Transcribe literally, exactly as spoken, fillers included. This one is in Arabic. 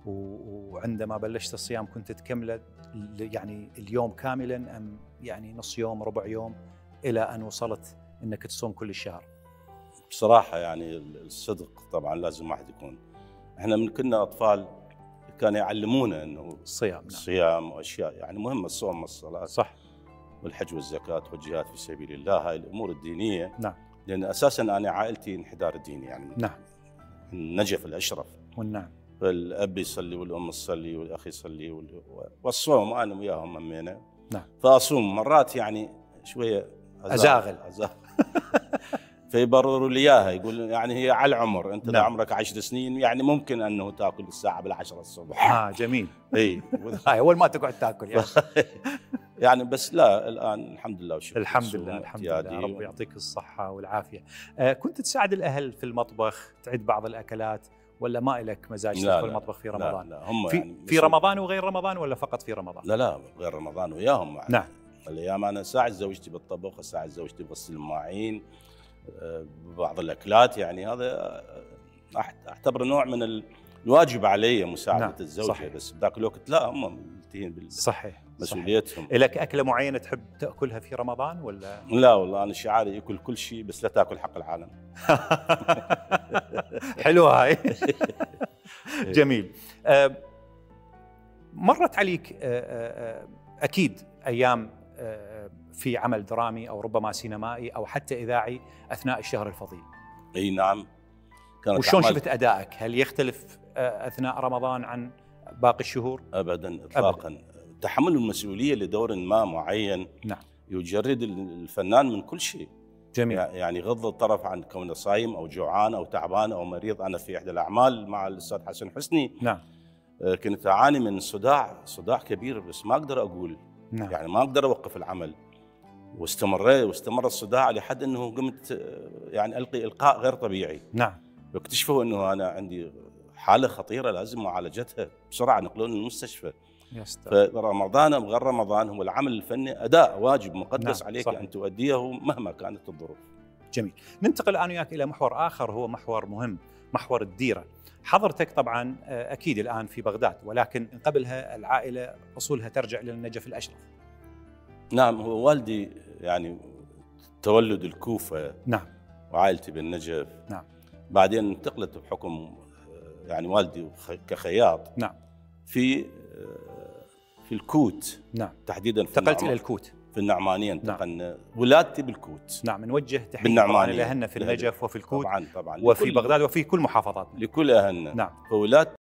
وعندما بلشت الصيام كنت تكمله يعني اليوم كاملا أم يعني نص يوم ربع يوم إلى أن وصلت أنك تصوم كل الشهر؟ بصراحة يعني الصدق طبعا لازم واحد يكون. احنا من كنا أطفال كانوا يعلمونا أنه الصيام الصيام وأشياء يعني مهمة، الصوم والصلاة صح، والحج والزكاة والجهاد في سبيل الله، هاي الأمور الدينية. نعم. لأن أساساً أنا عائلتي انحدار ديني يعني نعم. النجف الأشرف. والنعم. فالأب يصلي والأم تصلي والأخ يصلي والصوم أنا وياهم أمينا. نعم. فأصوم مرات يعني شوية أزاغل, أزاغل. فيبرروا لي اياها، يقول يعني هي على العمر، انت اذا نعم. عمرك عشر سنين يعني ممكن انه تاكل الساعه بالعشرة الصبح. اه جميل. اي هاي اول ما تقعد تاكل يعني. يعني بس لا الان الحمد لله والشكر. الحمد لله الحمد لله، رب يعطيك الصحه والعافيه. آه كنت تساعد الاهل في المطبخ، تعد بعض الاكلات ولا ما لك مزاج تدخل المطبخ في رمضان؟ لا, لا هم في, يعني في رمضان وغير رمضان ولا فقط في رمضان؟ لا لا غير رمضان وياهم يعني. نعم. الايام انا اساعد زوجتي بالطبخ، اساعد زوجتي بغسل المواعين، بعض الاكلات، يعني هذا اعتبر نوع من الواجب علي مساعده. نعم. الزوجه. صحيح. بس بذاك الوقت لا هم ملتهين بال صحيح مسؤوليتهم. لك اكله معينه تحب تاكلها في رمضان ولا؟ لا والله انا شعاري ياكل كل شيء بس لا تاكل حق العالم. حلوه هاي. جميل. مرت عليك اكيد ايام في عمل درامي أو ربما سينمائي أو حتى إذاعي أثناء الشهر الفضيل. أي نعم. كانت وشون شفت أدائك؟ هل يختلف أثناء رمضان عن باقي الشهور؟ أبدا إطلاقا. أبداً. تحمل المسؤولية لدور ما معين. نعم. يجرد الفنان من كل شيء. جميل. يعني غض الطرف عن كونه صايم أو جوعان أو تعبان أو مريض. أنا في إحدى الأعمال مع الأستاذ حسن حسني. نعم. كنت أعاني من صداع صداع كبير بس ما أقدر أقول. نعم. يعني ما أقدر أوقف العمل. واستمريت واستمر الصداع لحد انه قمت يعني القي القاء غير طبيعي. نعم. واكتشفوا انه انا عندي حاله خطيره لازم معالجتها بسرعه، نقلوني للمستشفى. فرمضان او غير رمضان هو العمل الفني اداء واجب مقدس. نعم. عليك صحيح. ان تؤديه مهما كانت الظروف. جميل. ننتقل الان وياك الى محور اخر هو محور مهم، محور الديره. حضرتك طبعا اكيد الان في بغداد، ولكن قبلها العائله اصولها ترجع الى النجف الاشرف. نعم. هو والدي يعني تولد الكوفة. نعم. وعائلتي بالنجف. نعم. بعدين انتقلت بحكم يعني والدي كخياط. نعم. في في الكوت. نعم. تحديدا في انتقلت الى الكوت في النعمانية. انتقلنا. نعم. ولادتي بالكوت. نعم. نوجه تحية طبعا لاهلنا في النجف وفي الكوت طبعا طبعا وفي بغداد وفي كل محافظاتنا. لكل اهلنا. نعم. فولادتي